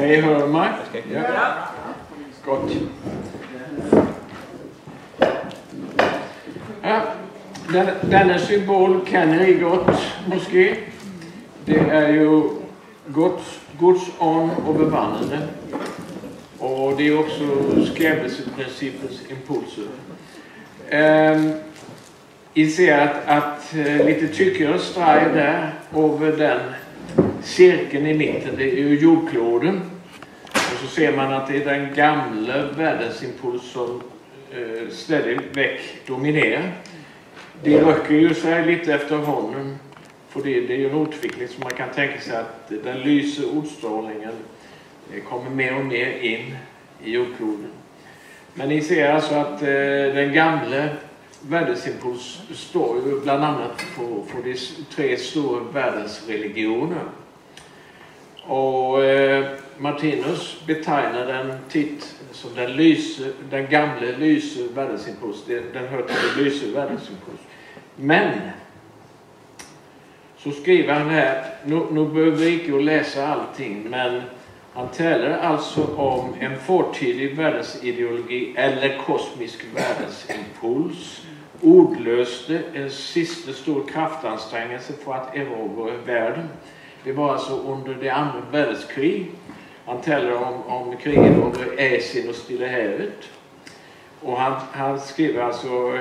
Hej, hör du mig? Ja. Gott. Ja, denna symbol känner ni gott, moské. Det är ju Guds ånd och bevannande. Och det är också skapelseprincipens impulser. I ser att lite tyckare straj där över den cirkeln i mitten, det är ju jordkloden. Och så ser man att det är den gamla världsimpuls som ständigt väck dominerar. Det röker ju sig lite efter honom. För det är ju en utveckling som man kan tänka sig att den lyser utstrålningen kommer mer och mer in i jordkloden. Men ni ser alltså att den gamla världsimpuls står ju bland annat för de tre stora världsreligioner. Och Martinus betecknar den som den gamla lyse världsimpuls. Den hör till den lyse världsimpuls. Men så skriver han här, nu behöver vi inte läsa allting, men han talar alltså om en fortidig världsideologi eller kosmisk världsimpuls. Ordlöste en sista stor kraftansträngelse för att erövra världen. Det var alltså under det andra världskrig. Han talar om kriget över Asien och Stilla havet. Och han skriver alltså,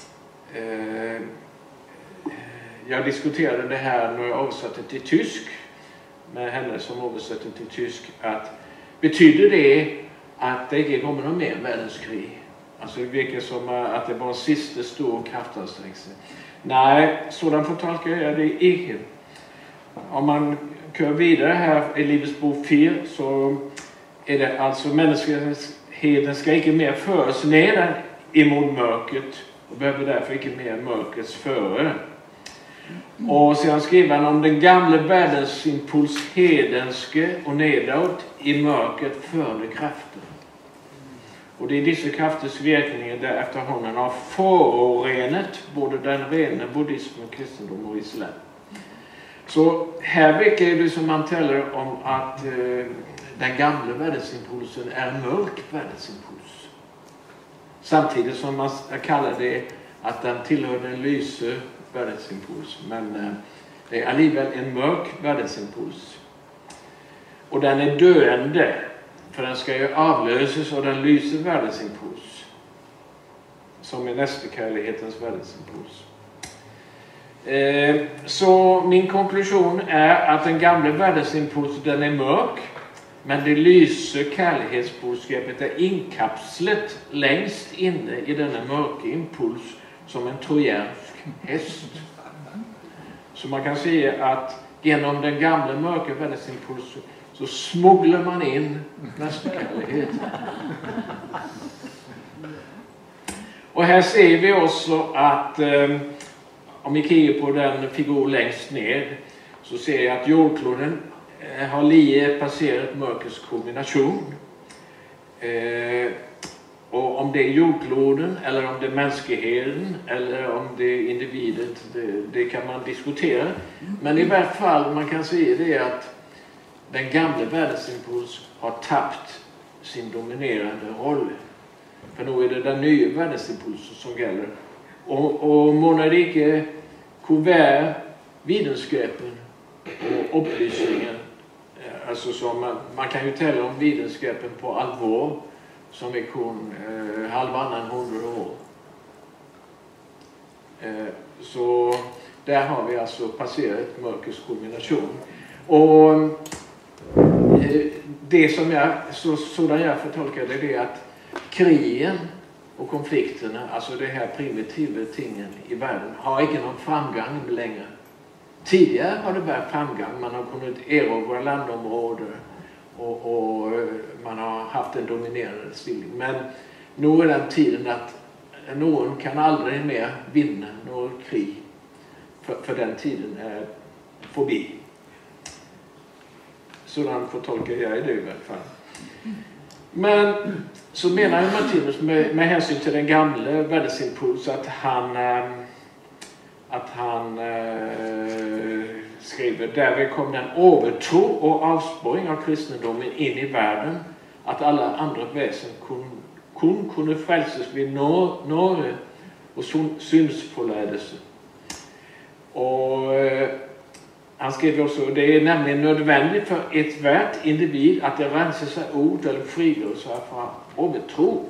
jag diskuterade det här när jag översatte till tysk med henne som översatte till tysk, att betyder det att det inte kommer någon mer världskrig? Alltså det verkar som att det var en sista stor kraftansträngelse. Nej, sådan förtolkar jag det inte. Om man kör vidare här i Livets bok 4 så är det alltså mänskligheten ska inte mer föras ner emot mörkret och behöver därför inte mer mörkrets före. Och sedan skriver han om den gamla världens impuls hedenske och nedåt i mörkret förde krafter. Och det är dessa krafters verkningar där efterhånden har förorenat både den rena buddhismen, kristendom och islam. Så här verkar det som man talar om att den gamla världsimpulsen är en mörk världsimpuls. Samtidigt som man kallar det att den tillhör den lyse världsimpuls. Men det är alliväl en mörk världsimpuls. Och den är döende. För den ska ju avlösas av den lyse världsimpuls. Som är nästekärlighetens världsimpuls. Så min konklusion är att den gamla världsimpulsen den är mörk. Men det lyse kärlighetsbudskapet är inkapslet längst inne i denna mörka impuls som en trojansk häst. Så man kan säga att genom den gamla mörka världsimpulsen så smugglar man in nästekärlighet. Och här ser vi också att om vi kikar på den figur längst ner så ser jag att jordkloden har lige passerat mörkrets kulmination. Och om det är jordkloden eller om det är mänskligheten eller om det är individet, det kan man diskutera. Men i varje fall man kan säga det att den gamla världsimpuls har tappat sin dominerande roll. För nu är det den nya världsimpulsen som gäller. Och monarki, kuvert, vetenskapen och upplysningen. Alltså som man kan ju tala om vetenskapen på allvar som är kun halvannan 100 år. Så där har vi alltså passerat mörkrets kulmination. Och det som sådan jag förtolkar det är att krigen och konflikterna, alltså det här primitiva tingen i världen, har inte någon framgång längre. Tidigare har det varit framgång, man har kunnat erövra landområden och man har haft en dominerande ställning. Men nu är den tiden att någon kan aldrig mer vinna något krig, för den tiden är förbi. Sådan förtolkar jag det i alla fall. Men så menar ju Martinus med hänsyn till den gamla världsimpuls att han skriver, derved kom den overtro og avsporing av kristendommen inn i verden, at alle andre vesen kun kunne frelses ved nåde og synsforledelse. Og han skriver også, det er nemlig nødvendig for et hvert individ at det renser seg ut eller frigjør seg fra overtro.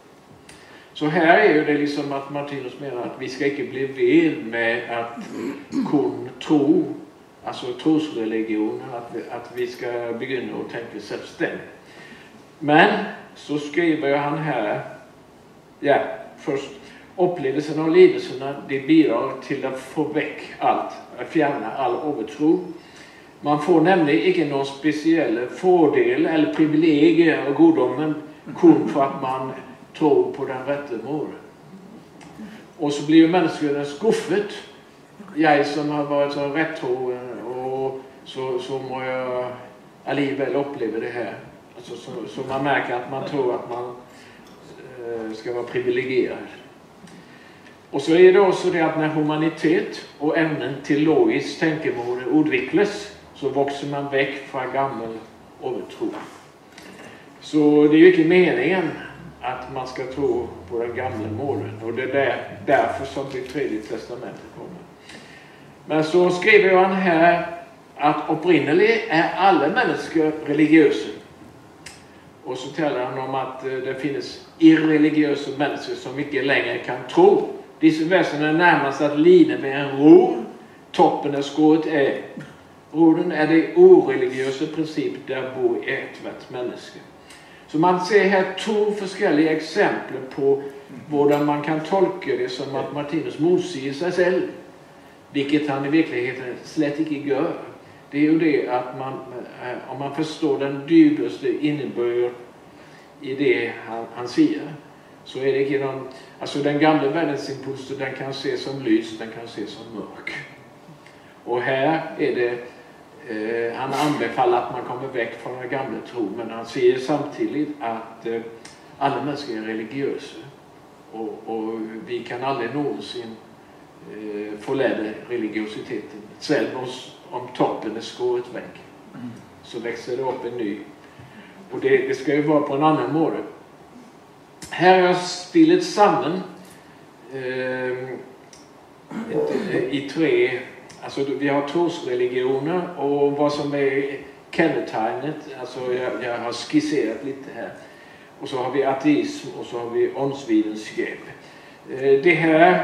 Så her er jo det liksom at Martinus mener at vi skal ikke bli ved med at kun tro, altså trosreligioner, at vi skal begynne å tenke selvstendig. Men så skriver han her, ja, først, opplevelsen og lidelsene, de bidrar til å få vekk alt, fjerne all overtro. Man får nemlig ikke noen spesielle fordeler eller privilegier og goddommen kun for at man tror på den rette måten. Og så blir jo menneskene skuffet. Jeg som har vært så rettroende, og så må jeg alligevel oppleve det her. Altså, så man merker at man tror at man skal være privilegeret. Og så er det også det at når humanitet og evnen til logisk tenkemåte utvikles, så vokser man vekk fra gammel overtro. Så det er jo ikke meningen at man skal tro på den gamle måten, og det er derfor som det tredje testamentet kommer. Men så skriver han her at opprinnelig er alle mennesker religiøse. Og så taler han om at det finnes irreligiøse mennesker som ikke lenger kan tro. Disse versene er nærmest at ligne ved en ror, toppen er skåret av. Roden er det ureligiøse prinsipp der bor i ethvert menneske. Så man ser her to forskjellige eksempler på hvordan man kan tolke det som at Martinus motsier seg selv, hvilket han i virkeligheten slett ikke gjør. Det er jo det at om man forstår den dypeste innebør i det han sier, så er det ikke noen, altså den gamle verdensimpulsen, den kan se som lys, den kan se som mørk. Og her er det, han anbefaler at man kommer vekk fra den gamle tro, men han sier samtidig at alle mennesker er religiøse, og vi kan aldri noensinne forlede religiositeten. Selv om toppen er skåret vekk, så vekser det opp en ny. Og det skal jo være på en annen måte. Her er stilet sammen i tre, altså vi har trosreligioner, og hva som er kennetegnet, altså jeg har skisseret litt her. Og så har vi ateism, og så har vi åndsvitenskap. Det her,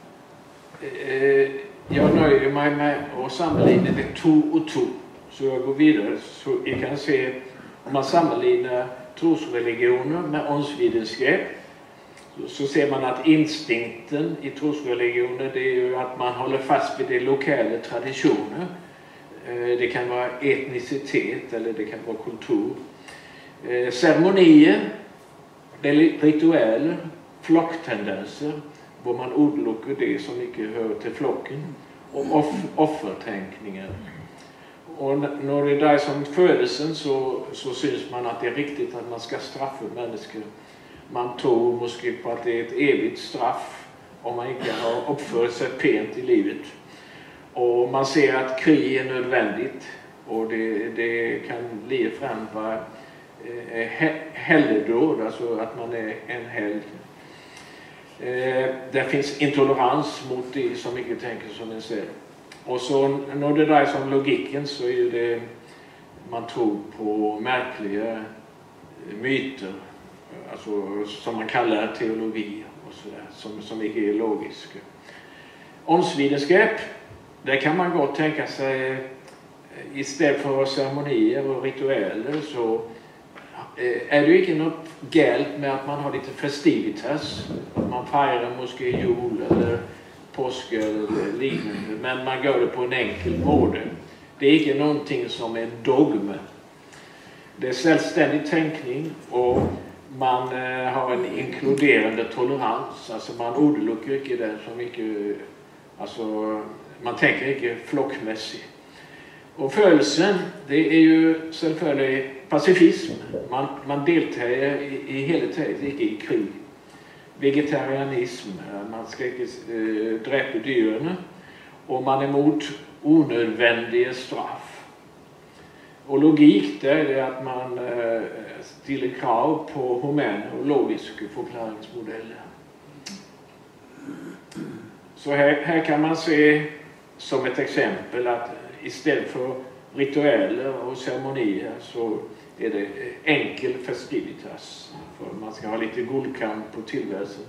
jeg nøyer meg med å sammenligne det 2 og 2, så jeg går videre, så jeg kan se om man sammenligner trosreligioner med åndsvitenskap, så ser man at instinkten i trosreligioner, det er jo at man holder fast ved de lokale tradisjoner. Det kan være etnisitet, eller det kan være kultur. Seremonier, ritualer, flokktendenser, hvor man utelukker det som ikke hører til flokken, og offertenkninger. Og når det dreier seg om følelsen, så synes man at det er riktig at man skal straffe mennesker. Man tror måske på at det er et evigt straff om man ikke har oppført seg pent i livet. Og man ser at krig er nødvendig, og det kan lide frem på helledåd, altså at man er en held. Det finnes intolerans mot de som ikke tenker som en selv. Og så når det dreier seg om logikken, så er det man tror på merkelige myter, altså som man kaller teologi, og så der, som ikke er logiske. Åndsvitenskap, det kan man godt tenke seg, i stedet for seremonier og ritualer, så er det jo ikke noe galt med at man har litt festivitas, at man feirer måske jul eller påske eller lignende, men man gjør det på en enkel måte. Det er ikke noen ting som er dogme. Det er selvstendig tenkning, og man har en inkluderende tolerans, altså man utelukker ikke det som ikke, altså man tenker ikke flokkmessig. Og følelsen, det er jo selvfølgelig pasifisme. Man deltar i hele taget, ikke i krig. Vegetarianisme, man skal ikke drepe dyrene, og man er mot onödvändiga straff. Och logik, det är det att man ställer krav på humana och logiska förklaringsmodeller. Så här kan man se som ett exempel att istället för ritualer och ceremonier så är det enkel festivitas. För man ska ha lite guldkant på tillvärelsen.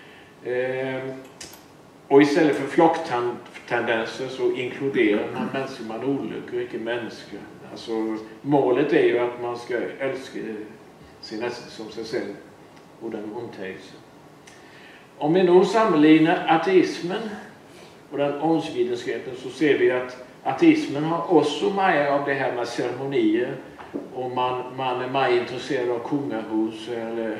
Och istället för flocktendenser så inkluderar man människor man olyckor, inte människor. Alltså målet är ju att man ska älska sin nästa som sig själv och den omtägelse. Om vi nu sammanlignar ateismen och den åndsvetenskapen så ser vi att ateismen har också mer av det här med ceremonier och man är mer intresserad av kungahus eller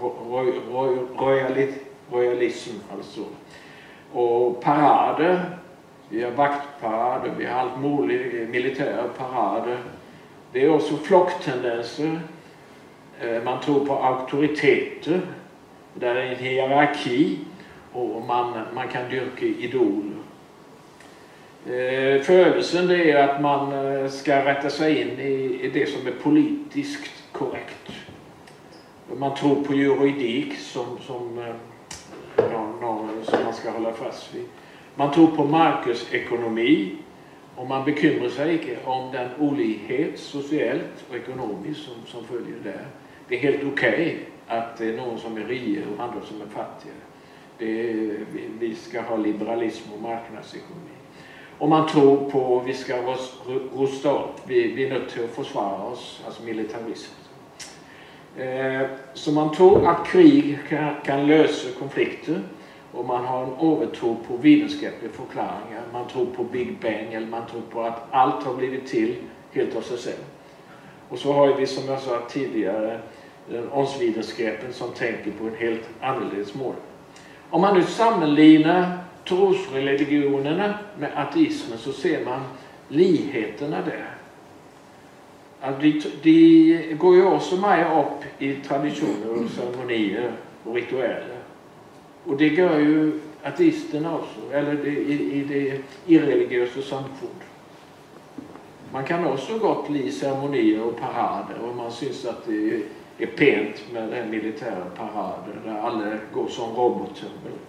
royalism alltså. Och parader, vi har vaktparader, vi har allt möjligt, militära parader. Det är också flocktendenser. Man tror på auktoriteter. Där är en hierarki och man kan dyrka idoler. Födelsen det är att man ska rätta sig in i det som är politiskt korrekt. Man tror på juridik som man ska hålla fast vid. Man tror på marknadsekonomi och man bekymrar sig inte om den olikhet socialt och ekonomiskt som följer där. Det är helt okej att det är någon som är rika och andra som är fattiga. Vi ska ha liberalism och marknadsekonomi. Och man tror på att vi ska rusta upp, vi är nödt till att försvara oss, alltså militarism. Så man tror att krig kan lösa konflikter och man har en övertro på vetenskapliga förklaringar. Man tror på Big Bang eller man tror på att allt har blivit till helt av sig själv. Och så har vi som jag sa tidigare den åndsvetenskapen som tänker på en helt annorlunda mål. Om man nu sammanlignar trosreligionerna med ateismen så ser man likheterna där. Att de går ju också med upp i traditioner och ceremonier och ritualer. Och det gör ju ateisterna också, eller i det irreligiösa samfund. Man kan också gått bli ceremonier och parader och man syns att det är pent med den militära parader där alla går som robotar.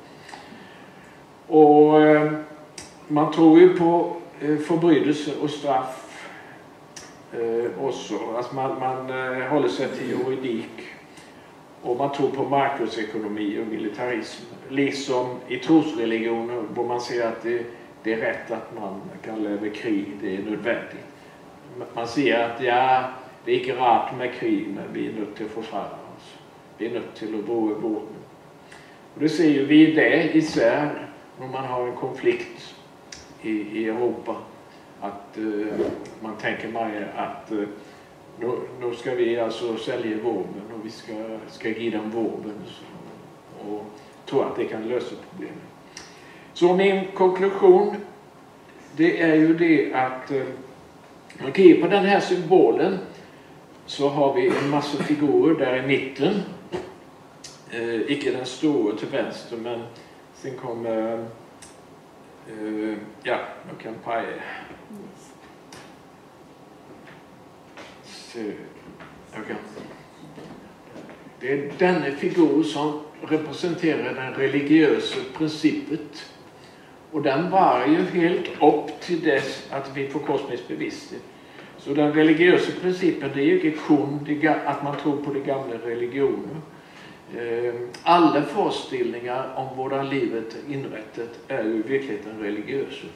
Och man tror ju på förbrytelse och straff också. Alltså man håller sig till juridik och man tror på marknadsekonomi och militarism. Liksom i trosreligioner där man ser att det är rätt att man kan leva krig, det är nödvändigt. Man ser att det är inte rätt med krig men vi är nödt till att försvara oss. Vi är nödt till att dra i vågen. Och det ser ju vi det i Sverige när man har en konflikt i Europa. Att man tänker mer att nu ska vi alltså sälja vapen och vi ska ge dem vapen och tro att det kan lösa problemet. Så min konklusion det är ju det att okej, på den här symbolen så har vi en massa figurer där i mitten. Icke den stora till vänster men sen kommer ja, jag kan paja. Så, okay. Det är denna figur som representerar den religiösa principet. Och den var ju helt upp till dess att vi får kosmisk bevissthet. Så den religiösa principen det är ju inte kun att man tror på de gamla religioner. Alla föreställningar om våran livet inrättat är ju verkligen religiösa.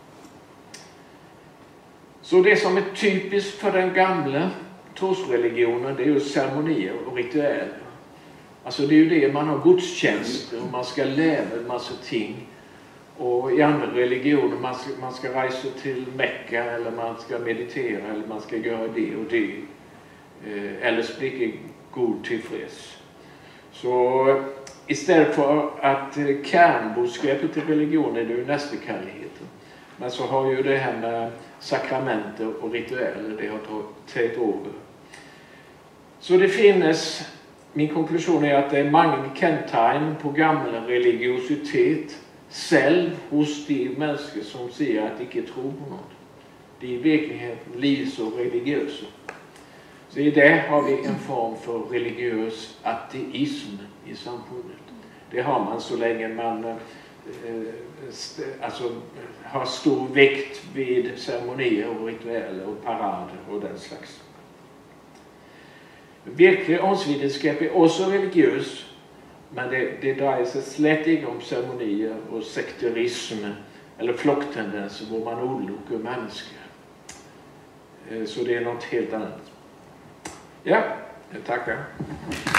Så det som är typiskt för den gamla trosreligionen det är ju ceremonier och ritualer. Alltså det är ju det man har gudstjänster och man ska leva en massa ting. Och i andra religioner man ska resa till Mecka eller man ska meditera eller man ska göra det och det. Eller bli god tillfreds. Så istället för att kärnbudskapet i religionen är det ju nästekärligheten. Men så har ju det här med sakramenter och ritualer, det har tagit över. Så det finns, min konklusion är att det är många kännetecken på gamla religiositet selv hos de mennesker som sier at de ikke tror på noe. De i virkeligheten liv så religiøse. Så i det har vi en form for religiøs ateisme i samfunnet. Det har man så lenge man har stor vekt ved seremonier og ritualer og parader og den slags. Virkelig åndsvitenskap er også religiøs, men det dreier seg slett ikke om seremonier og sekterisme eller flokktendenser hvor man utelukker mennesker. Så det er noe helt annet. Ja, jeg takker.